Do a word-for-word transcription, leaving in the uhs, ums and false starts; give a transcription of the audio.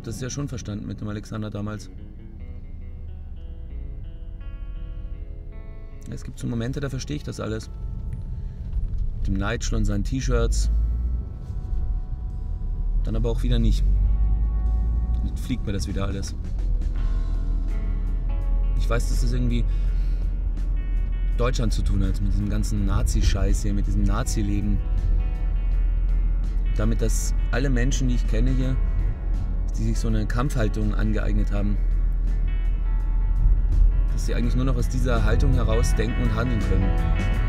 habe das ja schon verstanden mit dem Alexander damals. Es gibt so Momente, da verstehe ich das alles. Mit dem Nigel und seinen T-Shirts. Dann aber auch wieder nicht. Dann fliegt mir das wieder alles. Ich weiß, dass das irgendwie Deutschland zu tun hat, mit diesem ganzen Nazi-Scheiß hier, mit diesem Nazi-Leben. Damit, dass alle Menschen, die ich kenne hier, die sich so eine Kampfhaltung angeeignet haben, dass sie eigentlich nur noch aus dieser Haltung heraus denken und handeln können.